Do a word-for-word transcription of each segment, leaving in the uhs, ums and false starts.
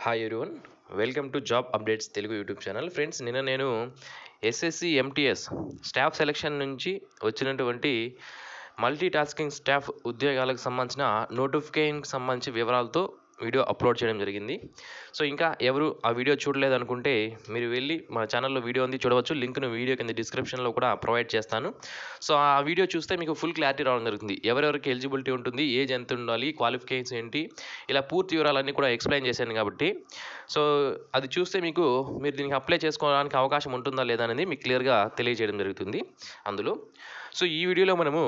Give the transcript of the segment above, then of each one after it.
Hi everyone, welcome to job updates Telugu YouTube channel. Friends, నిన్న నేను SSC MTS staff selection నుంచి వచ్చినటువంటి multi tasking staff ఉద్యోగాలకు సంబంధించిన నోటిఫికేషన్కి సంబంధించి వివరాలతో వీడియో అప్లోడ్ చేయడం జరిగింది. సో ఇంకా ఎవరు ఆ వీడియో చూడలేదు అనుకుంటే మీరు వెళ్ళి మన ఛానల్లో వీడియో ఉంది చూడవచ్చు. లింక్ను వీడియో కింద డిస్క్రిప్షన్లో కూడా ప్రొవైడ్ చేస్తాను. సో ఆ వీడియో చూస్తే మీకు ఫుల్ క్లారిటీ రావడం జరుగుతుంది. ఎవరెవరికి ఎలిజిబిలిటీ ఉంటుంది, ఏజ్ ఎంత ఉండాలి, క్వాలిఫికేషన్స్ ఏంటి, ఇలా పూర్తి వివరాలన్నీ కూడా ఎక్స్ప్లెయిన్ చేశాను కాబట్టి సో అది చూస్తే మీకు మీరు దీనికి అప్లై చేసుకోవడానికి అవకాశం ఉంటుందా లేదా అనేది మీకు క్లియర్గా తెలియజేయడం జరుగుతుంది అందులో. సో ఈ వీడియోలో మనము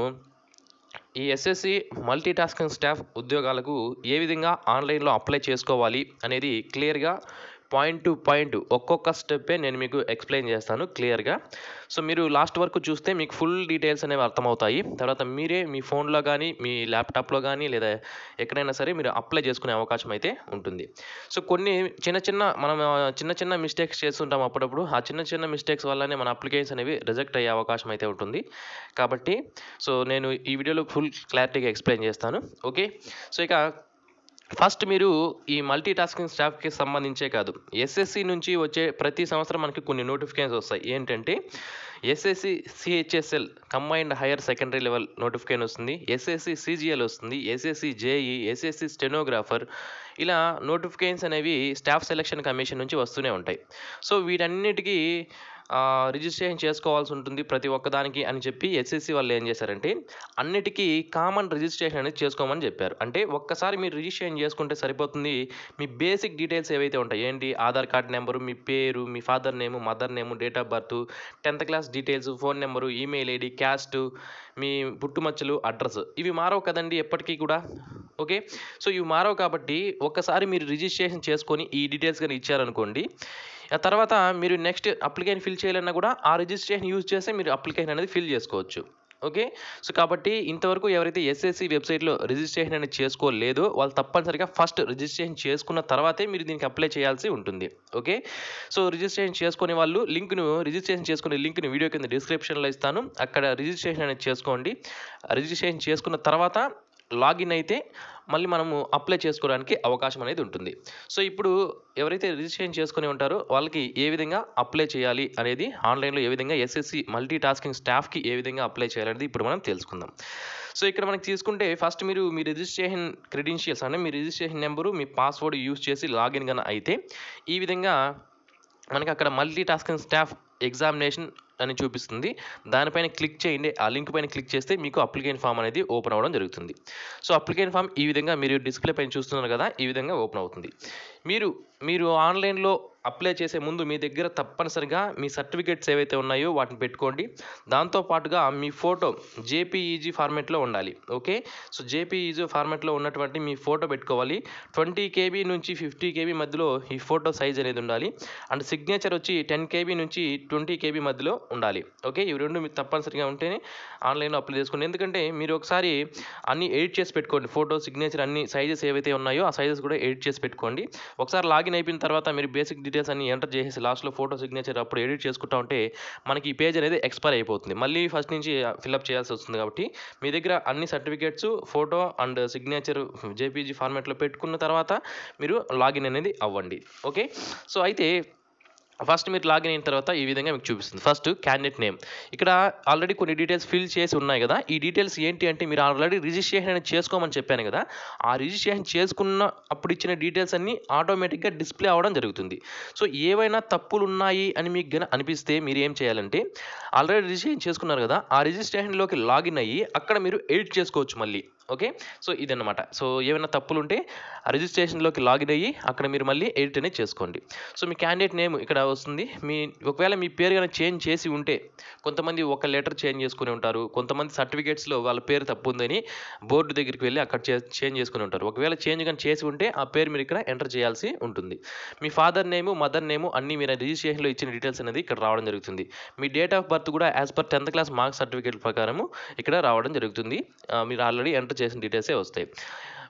ఈ ఎస్ఎస్సి మల్టీ టాస్కింగ్ స్టాఫ్ ఉద్యోగాలకు ఏ విధంగా ఆన్లైన్లో అప్లై చేసుకోవాలి అనేది క్లియర్గా పాయింట్ టు పాయింట్ ఒక్కొక్క స్టెప్పే నేను మీకు ఎక్స్ప్లెయిన్ చేస్తాను క్లియర్గా. సో మీరు లాస్ట్ వరకు చూస్తే మీకు ఫుల్ డీటెయిల్స్ అనేవి అర్థమవుతాయి. తర్వాత మీరే మీ ఫోన్లో కానీ మీ ల్యాప్టాప్లో కానీ లేదా ఎక్కడైనా సరే మీరు అప్లై చేసుకునే అవకాశం అయితే ఉంటుంది. సో కొన్ని చిన్న చిన్న మనం చిన్న చిన్న మిస్టేక్స్ చేస్తుంటాం అప్పుడప్పుడు. ఆ చిన్న చిన్న మిస్టేక్స్ వల్లనే మన అప్లికేషన్స్ అనేవి రిజెక్ట్ అయ్యే అవకాశం అయితే ఉంటుంది. కాబట్టి సో నేను ఈ వీడియోలో ఫుల్ క్లారిటీగా ఎక్స్ప్లెయిన్ చేస్తాను. ఓకే, సో ఇక ఫస్ట్ మీరు ఈ మల్టీ టాస్కింగ్ స్టాఫ్కి సంబంధించే కాదు, ఎస్ఎస్సి నుంచి వచ్చే ప్రతి సంవత్సరం మనకి కొన్ని నోటిఫికేషన్స్ వస్తాయి. ఏంటంటే SSC CHSL combined higher secondary level notification వస్తుంది, ఎస్ఎస్సి సిజిఎల్ వస్తుంది, ఎస్ఎస్సి జేఈ, ఎస్ఎస్సి స్టెనోగ్రాఫర్, ఇలా నోటిఫికేషన్స్ అనేవి స్టాఫ్ సెలక్షన్ కమిషన్ నుంచి వస్తూనే ఉంటాయి. సో వీటన్నిటికీ రిజిస్ట్రేషన్ చేసుకోవాల్సి ఉంటుంది ప్రతి ఒక్కదానికి అని చెప్పి ఎస్ఎస్సి వాళ్ళు ఏం చేశారంటే అన్నిటికీ కామన్ రిజిస్ట్రేషన్ అనేది చేసుకోమని చెప్పారు. అంటే ఒక్కసారి మీరు రిజిస్ట్రేషన్ చేసుకుంటే సరిపోతుంది. మీ బేసిక్ డీటెయిల్స్ ఏవైతే ఉంటాయి, ఏంటి ఆధార్ కార్డ్ నెంబరు, మీ పేరు, మీ father name, mother name, date of birth, tenth class details, phone number, email ID, caste, మీ పుట్టుమచ్చలు, అడ్రస్, ఇవి మారవు కదండి ఎప్పటికీ కూడా. ఓకే, సో ఇవి మారవు కాబట్టి ఒక్కసారి మీరు రిజిస్ట్రేషన్ చేసుకొని ఈ డీటెయిల్స్ కానీ ఇచ్చారనుకోండి, ఆ తర్వాత మీరు నెక్స్ట్ అప్లికేషన్ ఫిల్ చేయాలన్నా కూడా ఆ రిజిస్ట్రేషన్ యూజ్ చేస్తే మీరు అప్లికేషన్ అనేది ఫిల్ చేసుకోవచ్చు. ఓకే, సో కాబట్టి ఇంతవరకు ఎవరైతే ఎస్ఎస్సి వెబ్సైట్లో రిజిస్ట్రేషన్ అనేది చేసుకోలేదో వాళ్ళు తప్పనిసరిగా ఫస్ట్ రిజిస్ట్రేషన్ చేసుకున్న తర్వాతే మీరు దీనికి అప్లై చేయాల్సి ఉంటుంది. ఓకే, సో రిజిస్ట్రేషన్ చేసుకునే వాళ్ళు లింక్ను రిజిస్ట్రేషన్ చేసుకునే లింక్ను వీడియో కింద డిస్క్రిప్షన్లో ఇస్తాను. అక్కడ రిజిస్ట్రేషన్ అనేది చేసుకోండి. రిజిస్ట్రేషన్ చేసుకున్న తర్వాత లాగిన్ అయితే మళ్ళీ మనము అప్లై చేసుకోవడానికి అవకాశం అనేది ఉంటుంది. సో ఇప్పుడు ఎవరైతే రిజిస్ట్రేషన్ చేసుకుని ఉంటారో వాళ్ళకి ఏ విధంగా అప్లై చేయాలి అనేది, ఆన్లైన్లో ఏ విధంగా ఎస్ఎస్సి మల్టీ టాస్కింగ్ స్టాఫ్కి ఏ విధంగా అప్లై చేయాలనేది ఇప్పుడు మనం తెలుసుకుందాం. సో ఇక్కడ మనకి తీసుకుంటే ఫస్ట్ మీరు మీ రిజిస్ట్రేషన్ క్రెడెన్షియల్స్ అంటే మీ రిజిస్ట్రేషన్ నెంబరు, మీ పాస్వర్డ్ యూజ్ చేసి లాగిన్ కన్నా అయితే ఈ విధంగా మనకి అక్కడ మల్టీ టాస్కింగ్ స్టాఫ్ ఎగ్జామినేషన్ అని చూపిస్తుంది. దానిపైన క్లిక్ చేయండి. ఆ లింక్ పైన క్లిక్ చేస్తే మీకు అప్లికేషన్ ఫామ్ అనేది ఓపెన్ అవ్వడం జరుగుతుంది. సో అప్లికేషన్ ఫామ్ ఈ విధంగా మీరు డిస్ప్లే పైన చూస్తున్నారు కదా, ఈ విధంగా ఓపెన్ అవుతుంది. మీరు మీరు ఆన్లైన్లో అప్లై చేసే ముందు మీ దగ్గర తప్పనిసరిగా మీ సర్టిఫికేట్స్ ఏవైతే ఉన్నాయో వాటిని పెట్టుకోండి. దాంతోపాటుగా మీ ఫోటో జేపీఈజీ ఫార్మేట్లో ఉండాలి. ఓకే, సో జేపీఈజీ ఫార్మేట్లో ఉన్నటువంటి మీ ఫోటో పెట్టుకోవాలి. ట్వంటీ కేబీ నుంచి ఫిఫ్టీ కేబీ మధ్యలో ఈ ఫోటో సైజ్ అనేది ఉండాలి. అండ్ సిగ్నేచర్ వచ్చి టెన్ కేబీ నుంచి ట్వంటీ కేబీ మధ్యలో ఉండాలి. ఓకే, ఇవి రెండు మీకు తప్పనిసరిగా ఉంటేనే ఆన్లైన్లో అప్లై చేసుకోండి. ఎందుకంటే మీరు ఒకసారి అన్ని ఎడిట్ చేసి పెట్టుకోండి. ఫోటో, సిగ్నేచర్ అన్ని సైజెస్ ఏవైతే ఉన్నాయో ఆ సైజెస్ కూడా ఎడిట్ చేసి పెట్టుకోండి. ఒకసారి లాగిన్ అయిపోయిన తర్వాత మీరు బేసిక్ డీటెయిల్స్ అన్ని ఎంటర్ చేసేసి లాస్ట్లో ఫోటో, సిగ్నేచర్ అప్పుడు ఎడిట్ చేసుకుంటా ఉంటే మనకి ఈ పేజ్ అనేది ఎక్స్పైర్ అయిపోతుంది. మళ్ళీ ఫస్ట్ నుంచి ఫిల్అప్ చేయాల్సి వస్తుంది. కాబట్టి మీ దగ్గర అన్ని certificates, photo and signature JPG ఫార్మాట్లో పెట్టుకున్న తర్వాత మీరు లాగిన్ అనేది అవ్వండి. ఓకే, సో అయితే ఫస్ట్ మీరు లాగిన్ అయిన తర్వాత ఈ విధంగా మీకు చూపిస్తుంది. First candidate name. ఇక్కడ ఆల్రెడీ కొన్ని డీటెయిల్స్ ఫిల్ చేసి ఉన్నాయి కదా. ఈ డీటెయిల్స్ ఏంటి అంటే మీరు ఆల్రెడీ రిజిస్ట్రేషన్ అనేది చేసుకోమని చెప్పాను కదా, ఆ రిజిస్ట్రేషన్ చేసుకున్న అప్పుడు ఇచ్చిన డీటెయిల్స్ అన్నీ ఆటోమేటిక్గా డిస్ప్లే అవ్వడం జరుగుతుంది. సో ఏవైనా తప్పులు ఉన్నాయి అని మీకు గన అనిపిస్తే మీరు ఏం చేయాలంటే ఆల్రెడీ రిజిస్ట్రేషన్ చేసుకున్నారు కదా, ఆ రిజిస్ట్రేషన్లోకి లాగిన్ అయ్యి అక్కడ మీరు ఎడిట్ చేసుకోవచ్చు మళ్ళీ. ఓకే, సో ఇదన్నమాట. సో ఏమైనా తప్పులు ఉంటే రిజిస్ట్రేషన్లోకి లాగిన్ అయ్యి అక్కడ మీరు మళ్ళీ ఎడిట్ అనేది చేసుకోండి. సో మీ క్యాండిడేట్ నేమ్ ఇక్కడ వస్తుంది. మీ ఒకవేళ మీ పేరు కనుక చేంజ్ చేసి ఉంటే, కొంతమంది ఒక లెటర్ చేంజ్ చేసుకుని ఉంటారు, కొంతమంది సర్టిఫికేట్స్లో వాళ్ళ పేరు తప్పు ఉందని బోర్డు దగ్గరికి వెళ్ళి అక్కడ చేంజ్ చేసుకుని ఉంటారు. ఒకవేళ చేంజ్ కానీ చేసి ఉంటే ఆ పేరు మీరు ఇక్కడ ఎంటర్ చేయాల్సి ఉంటుంది. మీ ఫాదర్ నేము, మదర్ నేము అన్నీ మీరు రిజిస్ట్రేషన్లో ఇచ్చిన డీటెయిల్స్ అనేది ఇక్కడ రావడం జరుగుతుంది. మీ డేట్ ఆఫ్ బర్త్ కూడా as per tenth class marks certificate ప్రకారము ఇక్కడ రావడం జరుగుతుంది. మీరు ఆల్రెడీ ఎంటర్ చేసిన డీటెయిల్సే వస్తాయి.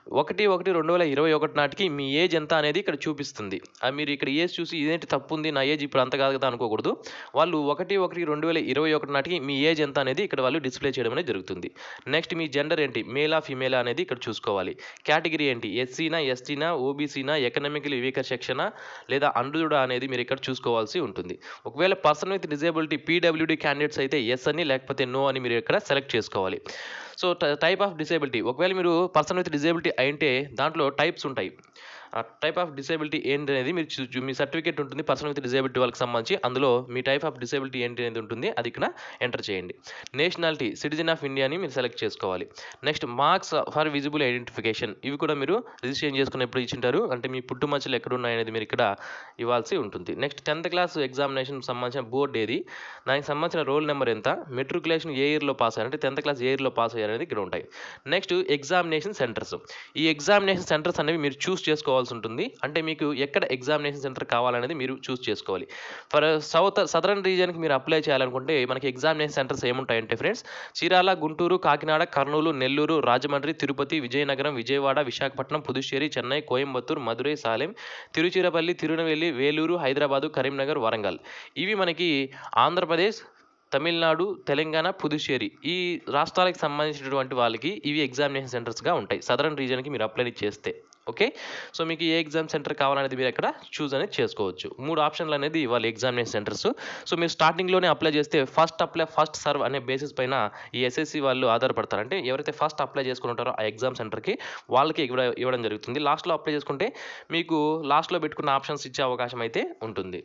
ఒకటి ఒకటి రెండు వేల ఇరవై ఒకటి నాటికి మీ ఏజ్ ఎంత అనేది ఇక్కడ చూపిస్తుంది. ఆహ్, మీరు ఇక్కడ ఏజ్ చూసి ఇదేంటి తప్పుంది, నా ఏజ్ ఇప్పుడు అంత కాదు కదా అనుకోకూడదు. వాళ్ళు ఒకటి ఒకటి రెండు వేల ఇరవై ఒకటి నాటికి మీ ఏజ్ ఎంత అనేది ఇక్కడ వాళ్ళు డిస్‌ప్లే చేయడం అనేది జరుగుతుంది. నెక్స్ట్ మీ జెండర్ ఏంటి, మేలా, ఫీమేలా అనేది ఇక్కడ చూసుకోవాలి. కేటగిరీ ఏంటి, ఎస్సీనా, ఎస్టీనా, ఓబీసీనా, ఎకనామికల్లీ వీకర్ సెక్షనా లేదా అన్రిజర్వ్డా అనేది మీరు ఇక్కడ చూసుకోవాల్సి ఉంటుంది. ఒకవేళ person with disability PWD candidates అయితే యెస్ అని లేకపోతే నో అని మీరు ఇక్కడ సెలెక్ట్ చేసుకోవాలి. సో ట టైప్ ఆఫ్ డిసేబిలిటీ, ఒకవేళ మీరు పర్సన్ విత్ డిసేబిలిటీ అయింటే దాంట్లో టైప్స్ ఉంటాయి. ఆ టైప్ ఆఫ్ డిసేబిలిటీ ఏంటి అనేది మీరు చూ చూ- మీ సర్టిఫికేట్ ఉంటుంది పర్సన్ విత్ డిసేబిలిటీ వాళ్ళకి సంబంధించి, అందులో మీ టైప్ ఆఫ్ డిసేబిలిటీ ఏంటి అనేది ఉంటుంది, అది ఇక్కడ ఎంటర్ చేయండి. నేషనాలిటీ సిటిజన్ ఆఫ్ ఇండియా అని మీరు సెలెక్ట్ చేసుకోవాలి. Next marks for visible identification, ఇవి కూడా మీరు రిజిస్ట్రేషన్ చేసుకున్నప్పుడు ఇచ్చింటారు, అంటే మీ పుట్టుమచ్చలు ఎక్కడ ఉన్నాయనేది మీరు ఇక్కడ ఇవ్వాల్సి ఉంటుంది. నెక్స్ట్ టెన్త్ క్లాస్ ఎగ్జామినేషన్ సంబంధించిన బోర్డు ఏది, దానికి సంబంధించిన రోల్ నెంబర్ ఎంత, మెట్రికులేషన్ ఏ ఇయర్లో పాస్ అయ్యారు అంటే టెన్త్ క్లాస్ ఏ ఇయర్లో పాస్ అయ్యారు అనేది ఇక్కడ ఉంటాయి. నెక్స్ట్ ఎగ్జామినేషన్ సెంటర్స్, ఈ ఎగ్జామినేషన్ సెంటర్స్ అనేవి మీరు చూస్ చేసుకోవాల్సి ఉంటుంది. అంటే మీకు ఎక్కడ ఎగ్జామినేషన్ సెంటర్ కావాలనేది మీరు చూస్ చేసుకోవాలి. ఫర్ సౌత్ సదరన్ రీజియన్కి మీరు అప్లై చేయాలనుకుంటే మనకి ఎగ్జామినేషన్ సెంటర్స్ ఏముంటాయంటే ఫ్రెండ్స్, చీరాల, గుంటూరు, కాకినాడ, కర్నూలు, నెల్లూరు, రాజమండ్రి, తిరుపతి, విజయనగరం, విజయవాడ, విశాఖపట్నం, పుదుచ్చేరి, చెన్నై, కోయంబత్తూర్, మదురై, సాలెం, తిరుచిరపల్లి, తిరునెల్వేలి, వేలూరు, హైదరాబాదు, కరీంనగర్, వరంగల్. ఇవి మనకి ఆంధ్రప్రదేశ్, తమిళనాడు, తెలంగాణ, పుదుచ్చేరి ఈ రాష్ట్రాలకు సంబంధించినటువంటి వాళ్ళకి ఇవి ఎగ్జామినేషన్ సెంటర్స్గా ఉంటాయి సదరన్ రీజియన్కి మీరు అప్లై చేస్తే. ఓకే, సో మీకు ఏ ఎగ్జామ్ సెంటర్ కావాలనేది మీరు ఎక్కడ చూస్ అనేది చేసుకోవచ్చు. మూడు ఆప్షన్లు అనేది ఇవ్వాలి ఎగ్జామినేషన్ సెంటర్స్. సో మీరు స్టార్టింగ్లోనే అప్లై చేస్తే ఫస్ట్ అప్లై ఫస్ట్ సర్వ్ అనే బేసిస్ పైన ఈ ఎస్ఎస్సి వాళ్ళు ఆధారపడతారు. అంటే ఎవరైతే ఫస్ట్ అప్లై చేసుకుని ఉంటారో ఆ ఎగ్జామ్ సెంటర్కి వాళ్ళకి ఇవ్వ ఇవ్వడం జరుగుతుంది. లాస్ట్లో అప్లై చేసుకుంటే మీకు లాస్ట్లో పెట్టుకున్న ఆప్షన్స్ ఇచ్చే అవకాశం అయితే ఉంటుంది.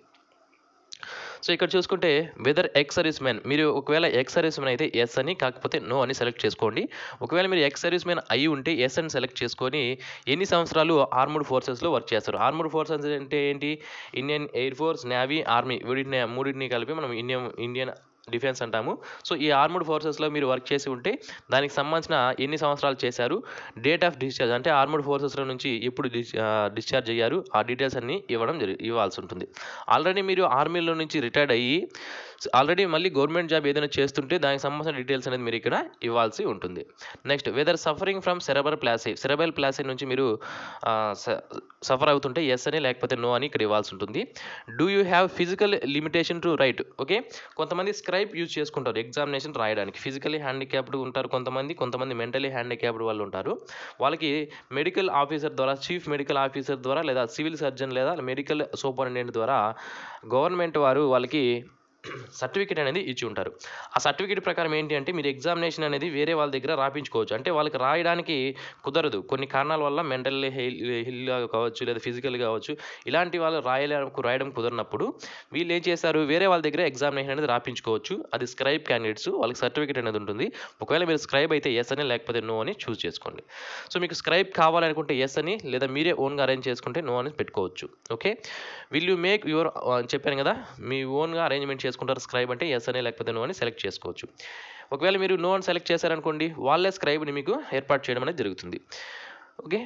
సో ఇక్కడ చూసుకుంటే వెదర్ ఎక్స్ సర్వీస్ మెన్, మీరు ఒకవేళ ఎక్స్ సర్వీస్ మెన్ అయితే ఎస్ అని, కాకపోతే నో అని సెలెక్ట్ చేసుకోండి. ఒకవేళ మీరు ఎక్స్ సర్వీస్ మెన్ అయి ఉంటే ఎస్ అని సెలెక్ట్ చేసుకొని ఎన్ని సంవత్సరాలు ఆర్మ్డ్ ఫోర్సెస్లో వర్క్ చేస్తారు. ఆర్మ్డ్ ఫోర్సెస్ అంటే ఏంటి, Indian air force, navy, army, వీటిని మూడింటిని కలిపి మనం ఇండియన్ ఇండియన్ డిఫెన్స్ అంటాము. సో ఈ ఆర్మ్డ్ ఫోర్సెస్లో మీరు వర్క్ చేసి ఉంటే దానికి సంబంధించిన ఎన్ని సంవత్సరాలు చేశారు, డేట్ ఆఫ్ డిశ్చార్జ్ అంటే ఆర్మ్డ్ ఫోర్సెస్లో నుంచి ఎప్పుడు డిస్ డిశ్చార్జ్ అయ్యారు, ఆ డీటెయిల్స్ అన్ని ఇవ్వడం జరి ఇవ్వాల్సి ఉంటుంది. ఆల్రెడీ మీరు ఆర్మీలో నుంచి రిటైర్డ్ అయ్యి ఆల్రెడీ మళ్ళీ గవర్నమెంట్ జాబ్ ఏదైనా చేస్తుంటే దానికి సంబంధించిన డీటెయిల్స్ అనేది మీరు ఇక్కడ ఇవ్వాల్సి ఉంటుంది. Next whether suffering from cerebral palsy, cerebral palsy నుంచి మీరు సఫర్ అవుతుంటే ఎస్ అని లేకపోతే నో అని ఇక్కడ ఇవ్వాల్సి ఉంటుంది. Do you have physical limitation to write, okay, కొంతమంది స్క్రైబ్ యూజ్ చేసుకుంటారు ఎగ్జామినేషన్ రాయడానికి, ఫిజికలీ హ్యాండిక్యాప్డ్ ఉంటారు కొంతమంది, కొంతమంది మెంటలీ హ్యాండిక్యాప్డ్ వాళ్ళు ఉంటారు. వాళ్ళకి మెడికల్ ఆఫీసర్ ద్వారా, చీఫ్ మెడికల్ ఆఫీసర్ ద్వారా లేదా సివిల్ సర్జన్ లేదా మెడికల్ సూపరింటెండెంట్ ద్వారా గవర్నమెంట్ వారు వాళ్ళకి సర్టిఫికేట్ అనేది ఇచ్చి ఉంటారు. ఆ సర్టిఫికేట్ ప్రకారం ఏంటి అంటే మీరు ఎగ్జామినేషన్ అనేది వేరే వాళ్ళ దగ్గర రాయించుకోవచ్చు. అంటే వాళ్ళకి రాయడానికి కుదరదు కొన్ని కారణాల వల్ల, మెంటల్ హిల్ కావచ్చు లేదా ఫిజికల్ కావచ్చు, ఇలాంటి వాళ్ళు రాయడానికి రాయడం కుదరినప్పుడు వీళ్ళు ఏం చేస్తారు, వేరే వాళ్ళ దగ్గర ఎగ్జామినేషన్ అనేది రాయించుకోవచ్చు. అది స్క్రైబ్ క్యాండిడేట్స్ వాళ్ళకి సర్టిఫికేట్ అనేది ఉంటుంది. ఒకవేళ మీరు స్క్రైబ్ అయితే ఎస్ అని లేకపోతే నో అని చూస్ చేసుకోండి. సో మీకు స్క్రైబ్ కావాలనుకుంటే ఎస్ అని, లేదా మీరే ఓన్గా అరేంజ్ చేసుకుంటే నో అని పెట్టుకోవచ్చు. Okay, will you make your, చెప్పాను కదా మీ ఓన్గా అరేంజ్మెంట్ చేసుకుంటారు స్క్రైబ్ అంటే ఎస్ అని లేకపోతే నో అని సెలెక్ట్ చేసుకోవచ్చు. ఒకవేళ మీరు నో అని సెలెక్ట్ చేశారనుకోండి వాళ్ళే స్క్రైబ్ని మీకు ఏర్పాటు చేయడం అనేది జరుగుతుంది. Okay,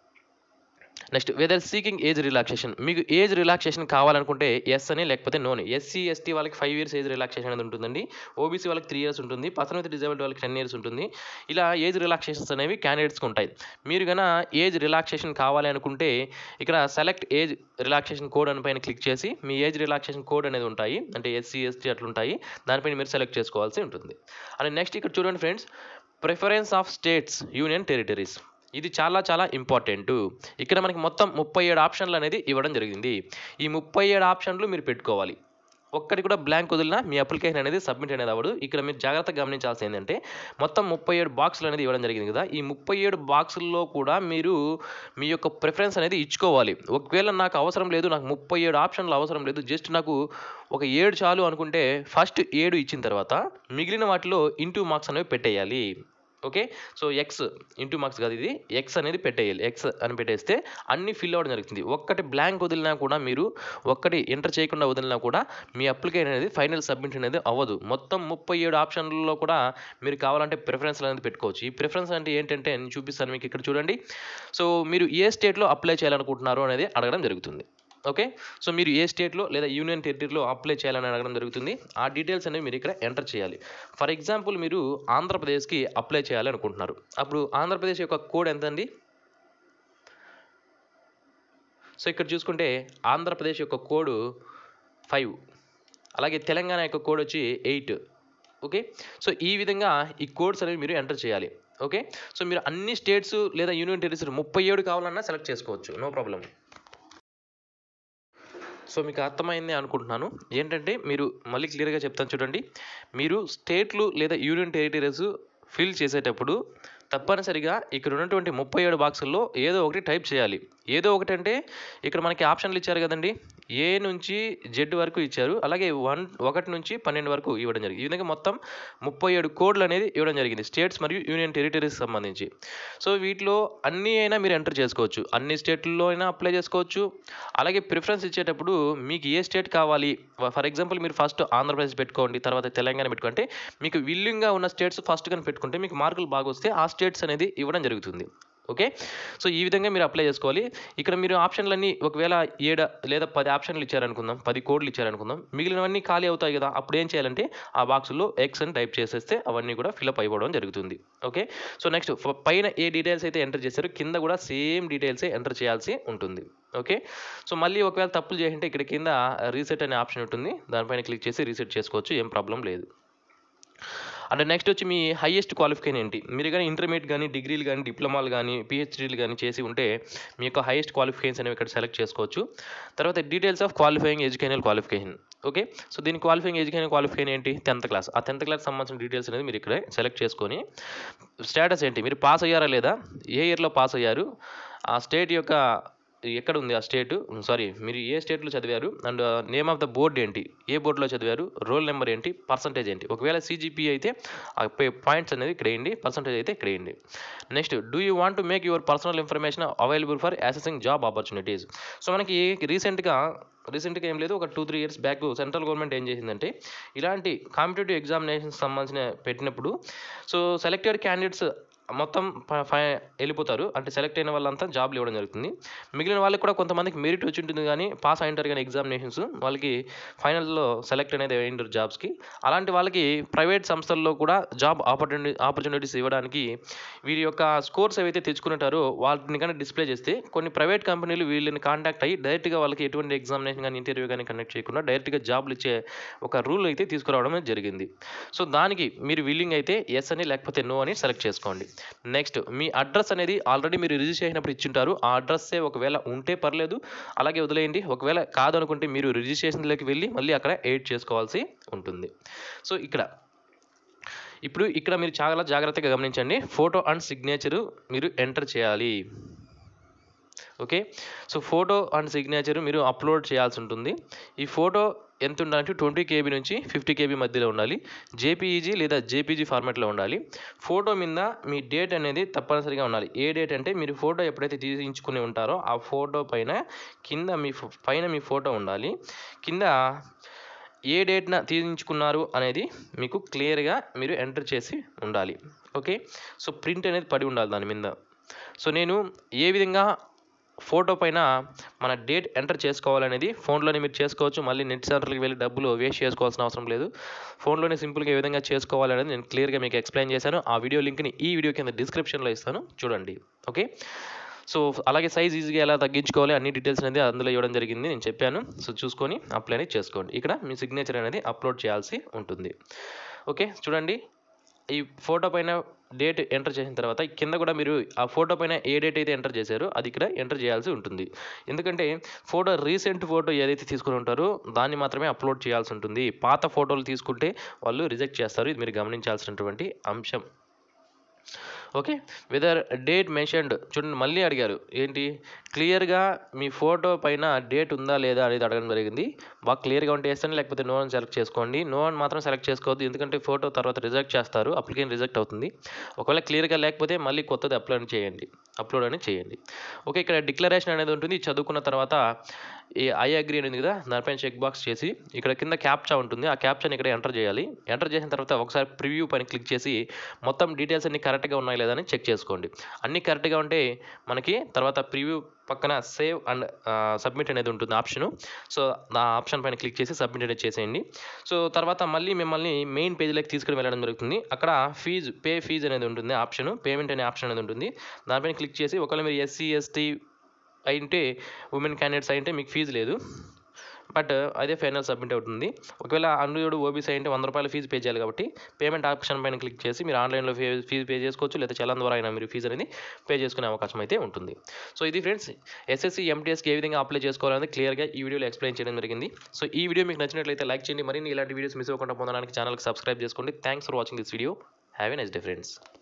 next whether seeking age relaxation, మీకు ఏజ్ రిలాక్సేషన్ కావాలనుకుంటే ఎస్ అని లేకపోతే నో అని. ఎస్సీ ఎస్టీ వాళ్ళకి ఫైవ్ ఇయర్స్ ఏజ్ రిలాక్సేషన్ అనేది ఉంటుందండి. ఓబీసీ వాళ్ళకి త్రీ ఇయర్స్ ఉంటుంది. పర్సన్ విత్ డిజేబిలిటీ వాళ్ళకి టెన్ ఇయర్స్ ఉంటుంది. ఇలా ఏజ్ రిలాక్సేషన్స్ అనేవి క్యాండిడేట్స్కి ఉంటాయి. మీరు కన్నా ఏజ్ రిలాక్సేషన్ కావాలి అనుకుంటే ఇక్కడ సెలెక్ట్ ఏజ్ రిలాక్సేషన్ కోడ్ అని పైన క్లిక్ చేసి మీ ఏజ్ రిలాక్సేషన్ కోడ్ అనేది ఉంటాయి, అంటే ఎస్సీ ఎస్టీ అట్లా ఉంటాయి, దానిపైన మీరు సెలెక్ట్ చేసుకోవాల్సి ఉంటుంది. అండ్ నెక్స్ట్ ఇక్కడ చూడండి friends, preference of states, union territories, ఇది చాలా చాలా ఇంపార్టెంట్. ఇక్కడ మనకి మొత్తం ముప్పై ఏడు ఆప్షన్లు అనేది ఇవ్వడం జరిగింది. ఈ ముప్పై ఏడు ఆప్షన్లు మీరు పెట్టుకోవాలి. ఒక్కటి కూడా బ్లాంక్ వదిలినా మీ అప్లికేషన్ అనేది సబ్మిట్ అనేది అవ్వదు. ఇక్కడ మీరు జాగ్రత్తగా గమనించాల్సింది ఏంటంటే మొత్తం ముప్పై ఏడు బాక్సులు అనేది ఇవ్వడం జరిగింది కదా, ఈ ముప్పై ఏడు బాక్సుల్లో కూడా మీరు మీ యొక్క ప్రిఫరెన్స్ అనేది ఇచ్చుకోవాలి. ఒకవేళ నాకు అవసరం లేదు, నాకు ముప్పై ఏడు ఆప్షన్లు అవసరం లేదు, జస్ట్ నాకు ఒక ఏడు చాలు అనుకుంటే ఫస్ట్ ఏడు ఇచ్చిన తర్వాత మిగిలిన వాటిలో ఇంటూ మార్క్స్ అనేవి పెట్టేయాలి. Okay, so X into marks కాదు, ఇది ఎక్స్ అనేది పెట్టేయాలి. ఎక్స్ అని పెట్టేస్తే అన్ని ఫిల్ అవ్వడం జరుగుతుంది. ఒక్కటి బ్లాంక్ వదిలినా కూడా, మీరు ఒక్కటి ఎంటర్ చేయకుండా వదిలినా కూడా మీ అప్లికేషన్ అనేది ఫైనల్ సబ్మిట్ అనేది అవ్వదు. మొత్తం ముప్పై ఏడు ఆప్షన్లలో కూడా మీరు కావాలంటే ప్రిఫరెన్స్ అనేది పెట్టుకోవచ్చు. ఈ ప్రిఫరెన్స్ అంటే ఏంటంటే నేను చూపిస్తాను మీకు, ఇక్కడ చూడండి. సో మీరు ఏ స్టేట్లో అప్లై చేయాలనుకుంటున్నారు అనేది అడగడం జరుగుతుంది. ఓకే, సో మీరు ఏ స్టేట్లో లేదా యూనియన్ టెరిటరీలో అప్లై చేయాలని అడగడం జరుగుతుంది. ఆ డీటెయిల్స్ అనేవి మీరు ఇక్కడ ఎంటర్ చేయాలి. ఫర్ ఎగ్జాంపుల్ మీరు ఆంధ్రప్రదేశ్కి అప్లై చేయాలి అనుకుంటున్నారు. అప్పుడు ఆంధ్రప్రదేశ్ యొక్క కోడ్ ఎంత అండి, సో ఇక్కడ చూసుకుంటే ఆంధ్రప్రదేశ్ యొక్క కోడ్ ఫైవ్, అలాగే తెలంగాణ యొక్క కోడ్ వచ్చి ఎయిట్. ఓకే, సో ఈ విధంగా ఈ కోడ్స్ అనేవి మీరు ఎంటర్ చేయాలి. ఓకే, సో మీరు అన్ని స్టేట్స్ లేదా యూనియన్ టెరిటరీస్ ముప్పై ఏడు కావాలన్నా సెలెక్ట్ చేసుకోవచ్చు, నో ప్రాబ్లం. సో మీకు అర్థమైంది అనుకుంటున్నాను. ఏంటంటే మీరు మళ్ళీ క్లియర్గా చెప్తాను చూడండి. మీరు స్టేట్లు లేదా యూనియన్ టెరిటరీస్ ఫిల్ చేసేటప్పుడు తప్పనిసరిగా ఇక్కడ ఉన్నటువంటి ముప్పై ఏడు బాక్సుల్లో ఏదో ఒకటి టైప్ చేయాలి. ఏదో ఒకటి అంటే ఇక్కడ మనకి ఆప్షన్లు ఇచ్చారు కదండి, ఏ నుంచి జెడ్ వరకు ఇచ్చారు, అలాగే వన్ ఒకటి నుంచి పన్నెండు వరకు ఇవ్వడం జరిగింది. ఈ విధంగా మొత్తం ముప్పై ఏడు కోడ్లు అనేది ఇవ్వడం జరిగింది స్టేట్స్ మరియు యూనియన్ టెరిటరీస్ సంబంధించి. సో వీటిలో అన్నీ అయినా మీరు ఎంటర్ చేసుకోవచ్చు, అన్ని స్టేట్లలో అయినా అప్లై చేసుకోవచ్చు. అలాగే ప్రిఫరెన్స్ ఇచ్చేటప్పుడు మీకు ఏ స్టేట్ కావాలి, ఫర్ ఎగ్జాంపుల్ మీరు ఫస్ట్ ఆంధ్రప్రదేశ్ పెట్టుకోండి, తర్వాత తెలంగాణ పెట్టుకుంటే మీకు విల్లింగ్గా ఉన్న స్టేట్స్ ఫస్ట్ కానీ పెట్టుకుంటే మీకు మార్కులు బాగా వస్తే ఆ స్టేట్స్ అనేది ఇవ్వడం జరుగుతుంది. ఓకే, సో ఈ విధంగా మీరు అప్లై చేసుకోవాలి. ఇక్కడ మీరు ఆప్షన్లన్నీ ఒకవేళ ఏడు లేదా పది ఆప్షన్లు ఇచ్చారనుకుందాం, పది కోడ్లు ఇచ్చారనుకుందాం, మిగిలినవన్నీ ఖాళీ అవుతాయి కదా. అప్పుడు ఏం చేయాలంటే ఆ బాక్స్లో ఎక్స్ అని టైప్ చేసేస్తే అవన్నీ కూడా ఫిల్అప్ అయిపోవడం జరుగుతుంది. ఓకే, సో నెక్స్ట్ పైన ఏ డీటెయిల్స్ అయితే ఎంటర్ చేశారో కింద కూడా సేమ్ డీటెయిల్సే ఎంటర్ చేయాల్సి ఉంటుంది. ఓకే, సో మళ్ళీ ఒకవేళ తప్పులు చేసింటే ఇక్కడ కింద రీసెట్ అనే ఆప్షన్ ఉంటుంది, దానిపైన క్లిక్ చేసి రీసెట్ చేసుకోవచ్చు, ఏం ప్రాబ్లం లేదు. అండ్ నెక్స్ట్ వచ్చి మీ హైయెస్ట్ క్వాలిఫికేషన్ ఏంటి, మీరు కానీ ఇంటర్మీడియట్ కానీ డిగ్రీలు కానీ డిప్లొమాలు కానీ పిహెచ్డీలు కానీ చేసి ఉంటే మీ యొక్క హైయెస్ట్ క్వాలిఫికేషన్స్ అనేవి ఇక్కడ సెలెక్ట్ చేసుకోవచ్చు. తర్వాత details of qualifying educational qualification. Okay, so దీని క్వాలిఫైయింగ్ ఎడ్యుకేషన్ క్వాలిఫికేషన్ ఏంటి, టెన్త్ క్లాస్. ఆ టెన్త్ క్లాస్ సంబంధించిన డీటెయిల్స్ అనేది మీరు ఇక్కడ సెలెక్ట్ చేసుకొని స్టేటస్ ఏంటి, మీరు పాస్ అయ్యారా లేదా, ఏ ఇయర్లో పాస్ అయ్యారు, ఆ స్టేట్ యొక్క ఎక్కడ ఉంది ఆ స్టేట్, సారీ మీరు ఏ స్టేట్లో చదివారు, and name of the board ఏంటి, ఏ బోర్డులో చదివారు, రోల్ నెంబర్ ఏంటి, పర్సంటేజ్ ఏంటి. ఒకవేళ సిజిపి అయితే ఆ పాయింట్స్ అనేది ఇక్కడ వేయండి, పర్సంటేజ్ అయితే ఇక్కడ వేయండి. Next, do you want to make your personal information available for accessing job opportunities. So మనకి రీసెంట్గా రీసెంట్గా ఏం లేదు, ఒక two three years back central government ఏం చేసిందంటే ఇలాంటి కాంపిటేటివ్ ఎగ్జామినేషన్స్ సంబంధించిన పెట్టినప్పుడు సో సెలెక్టెడ్ క్యాండిడేట్స్ మొత్తం ఫై వెళ్ళిపోతారు, అంటే సెలెక్ట్ అయిన వాళ్ళంతా జాబ్లు ఇవ్వడం జరుగుతుంది. మిగిలిన వాళ్ళకి కూడా కొంతమందికి మెరిట్ వచ్చి ఉంటుంది కానీ పాస్ అయింటారు కానీ ఎగ్జామినేషన్స్, వాళ్ళకి ఫైనల్లో సెలెక్ట్ అనేది అయ్యింటారు జాబ్స్కి. అలాంటి వాళ్ళకి ప్రైవేట్ సంస్థల్లో కూడా జాబ్ ఆపర్చునిటీ ఆపర్చునిటీస్ ఇవ్వడానికి వీరి యొక్క స్కోర్స్ ఏవైతే తెచ్చుకుంటారో వాటిని కానీ డిస్ప్లే చేస్తే కొన్ని ప్రైవేట్ కంపెనీలు వీళ్ళని కాంటాక్ట్ అయ్యి డైరెక్ట్గా వాళ్ళకి ఎటువంటి ఎగ్జామినేషన్ కానీ ఇంటర్వ్యూ కానీ కండక్ట్ చేయకుండా డైరెక్ట్గా జాబ్లు ఇచ్చే ఒక రూల్ అయితే తీసుకురావడం జరిగింది. సో దానికి మీరు విల్లింగ్ అయితే ఎస్ అని లేకపోతే నో అని సెలెక్ట్ చేసుకోండి. నెక్స్ట్, మీ అడ్రస్ అనేది ఆల్రెడీ మీరు రిజిస్టర్ అయినప్పుడు ఇచ్చింటారు, ఆ అడ్రస్సే ఒకవేళ ఉంటే పర్లేదు, అలాగే వదిలేయండి. ఒకవేళ కాదనుకుంటే మీరు రిజిస్ట్రేషన్లోకి వెళ్ళి మళ్ళీ అక్కడ ఎడిట్ చేసుకోవాల్సి ఉంటుంది. సో ఇక్కడ ఇప్పుడు ఇక్కడ మీరు చాలా జాగ్రత్తగా గమనించండి, ఫోటో అండ్ సిగ్నేచరు మీరు ఎంటర్ చేయాలి. Okay, so photo and signature మీరు అప్లోడ్ చేయాల్సి ఉంటుంది. ఈ ఫోటో ఎంత ఉండాలంటే ట్వంటీ కేబీ నుంచి ఫిఫ్టీ కేబీ మధ్యలో ఉండాలి, జేపీఈజీ లేదా జేపీజీ ఫార్మాట్లో ఉండాలి. ఫోటో మీద మీ డేట్ అనేది తప్పనిసరిగా ఉండాలి. ఏ డేట్ అంటే మీరు ఫోటో ఎప్పుడైతే తీయించుకుని ఉంటారో ఆ ఫోటో పైన కింద మీ పైన మీ ఫోటో ఉండాలి, కింద ఏ డేట్న తీయించుకున్నారు అనేది మీకు క్లియర్గా మీరు ఎంటర్ చేసి ఉండాలి. ఓకే, సో ప్రింట్ అనేది పడి ఉండాలి దాని మీద. సో నేను ఏ విధంగా ఫోటో పైన మన డేట్ ఎంటర్ చేసుకోవాలనేది ఫోన్లోనే మీరు చేసుకోవచ్చు, మళ్ళీ నెట్ సెంటర్కి వెళ్ళి డబ్బులు వేస్ట్ చేసుకోవాల్సిన అవసరం లేదు. ఫోన్లోనే సింపుల్గా ఏ విధంగా చేసుకోవాలనేది నేను క్లియర్గా మీకు ఎక్స్ప్లెయిన్ చేశాను. ఆ వీడియో లింక్ని ఈ వీడియో కింద డిస్క్రిప్షన్లో ఇస్తాను, చూడండి. ఓకే, సో అలాగే సైజ్ ఈజీగా ఎలా తగ్గించుకోవాలి అన్ని డీటెయిల్స్ అనేది అందులో ఇవ్వడం జరిగింది, నేను చెప్పాను. సో చూసుకొని అప్లై అనేది చేసుకోండి. ఇక్కడ మీ సిగ్నేచర్ అనేది అప్లోడ్ చేయాల్సి ఉంటుంది. ఓకే, చూడండి, ఈ ఫోటో పైన డేట్ ఎంటర్ చేసిన తర్వాత కింద కూడా మీరు ఆ ఫోటో పైన ఏ డేట్ అయితే ఎంటర్ చేశారో అది ఇక్కడ ఎంటర్ చేయాల్సి ఉంటుంది. ఎందుకంటే ఫోటో రీసెంట్ ఫోటో ఏదైతే తీసుకుని ఉంటారో దాన్ని మాత్రమే అప్లోడ్ చేయాల్సి ఉంటుంది. పాత ఫోటోలు తీసుకుంటే వాళ్ళు రిజెక్ట్ చేస్తారు, ఇది మీరు గమనించాల్సినటువంటి అంశం. ఓకే, వెదర్ డేట్ మెన్షన్డ్, చూడండి మళ్ళీ అడిగారు ఏంటి, క్లియర్గా మీ ఫోటో పైన డేట్ ఉందా లేదా అనేది అడగడం జరిగింది. బాగా క్లియర్గా ఉంటే వేస్తాను, లేకపోతే నో అని సెలెక్ట్ చేసుకోండి. నో అని మాత్రం సెలెక్ట్ చేసుకోవద్దు, ఎందుకంటే ఫోటో తర్వాత రిజెక్ట్ చేస్తారు, అప్లికేషన్ రిజెక్ట్ అవుతుంది. ఒకవేళ క్లియర్గా లేకపోతే మళ్ళీ కొత్తది అప్లోడ్ చేయండి అప్లోడ్ అని చేయండి. ఓకే, ఇక్కడ డిక్లరేషన్ అనేది ఉంటుంది, చదువుకున్న తర్వాత ఈ ఐ అగ్రీ అనేది కదా దానిపైన చెక్ బాక్స్ చేసి ఇక్కడ కింద క్యాప్చా ఉంటుంది, ఆ క్యాప్చాని ఇక్కడ ఎంటర్ చేయాలి. ఎంటర్ చేసిన తర్వాత ఒకసారి ప్రివ్యూ పైన క్లిక్ చేసి మొత్తం డీటెయిల్స్ అన్ని కరెక్ట్గా ఉన్నాయి లేదా అని చెక్ చేసుకోండి. అన్నీ కరెక్ట్గా ఉంటే మనకి తర్వాత ప్రివ్యూ పక్కన సేవ్ అండ్ సబ్మిట్ అనేది ఉంటుంది ఆప్షను. సో ఆ ఆప్షన్ పైన క్లిక్ చేసి సబ్మిట్ అనేది చేసేయండి. సో తర్వాత మళ్ళీ మిమ్మల్ని మెయిన్ పేజ్లోకి తీసుకుని వెళ్ళడం జరుగుతుంది. అక్కడ ఫీజు పే ఫీజు అనేది ఉంటుంది ఆప్షను, పేమెంట్ అనే ఆప్షన్ అనేది ఉంటుంది. దానిపైన క్లిక్ చేసి ఒకవేళ మీరు ఎస్సీ ఎస్టీ అయింటే ఉమెన్ క్యాండిడేట్స్ అయింటే మీకు ఫీజు లేదు, బట్ అదే ఫైనల్ సబ్మిట్ అవుతుంది. ఒకవేళ అన్రిజర్వ్డ్ ఓబీసీ అంటే వంద రూపాయల ఫీజు పే చేయాలి కాబట్టి పేమెంట్ ఆప్షన్ పైన క్లిక్ చేసి మీరు ఆన్లైన్లో ఫీ ఫీజు పే చేసుకోవచ్చు, లేదా చలాన్ ద్వారా అయినా మీరు ఫీజు అనేది పే చేసుకునే అవకాశం అయితే ఉంటుంది. సో ఇది ఫ్రెండ్స్ ఎస్ఎస్సి ఎంటీఎస్కి ఏ విధంగా అప్లై చేసుకోవాలనేది క్లియర్గా ఈ వీడియోలో ఎక్స్ప్లెయిన్ చేయడం జరిగింది. సో ఈ వీడియో మీకు నచ్చినట్లయితే లైక్ చేయండి, మరిన్ని ఇలాంటి వీడియోస్ మిస్ అవ్వకుండా పొందడానికి ఛానల్కి సబ్స్క్రైబ్ చేసుకోండి. Thanks for watching this video. Have a nice day friends.